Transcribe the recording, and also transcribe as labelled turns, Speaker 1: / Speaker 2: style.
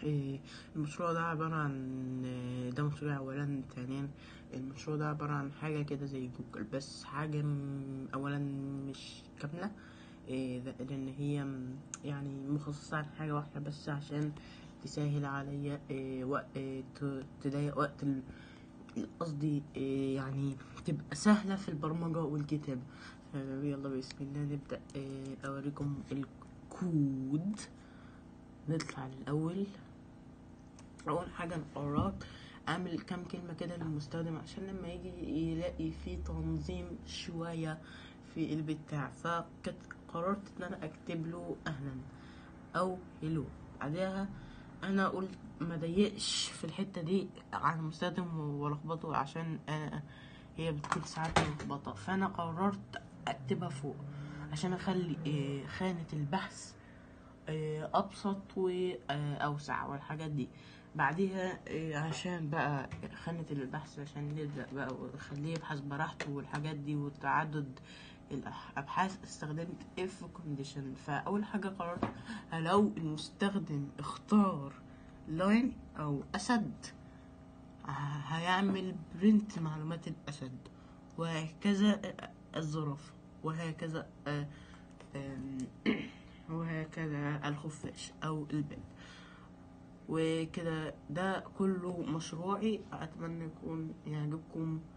Speaker 1: المشروع ده عبارة عن ده مشروع أولا. ثانيا المشروع ده عبارة عن حاجة كده زي جوجل، بس حاجة أولا مش كاملة، لأن هي يعني مخصصة عن حاجة واحدة بس عشان تسهل عليا وقت، تضيق وقت قصدي يعني تبقى سهلة في البرمجة والكتابة. يلا بسم الله نبدأ. أوريكم الكود. نطلع الأول. أول حاجة نقرر أعمل كام كلمة كده للمستخدم عشان لما يجي يلاقي فيه تنظيم شوية في البتاع، فقررت إن أنا أكتب له أهلا أو هلو. بعدها أنا قلت ما ضيقش في الحتة دي على المستخدم ولخبطه، عشان هي بتكون ساعات ملخبطة، فأنا قررت أكتبها فوق عشان أخلي خانة البحث ابسط واوسع والحاجات دي. بعديها عشان بقى خانة البحث عشان نبدأ بقى ونخليه يبحث براحته والحاجات دي وتعدد الابحاث، استخدمت if condition. فاول حاجة قررت لو المستخدم اختار لاين او اسد هيعمل برنت معلومات الاسد، وهكذا الزرافة، وهكذا وهكذا الخفاش او الباب. وكده ده كله مشروعي، اتمنى يكون يعجبكم.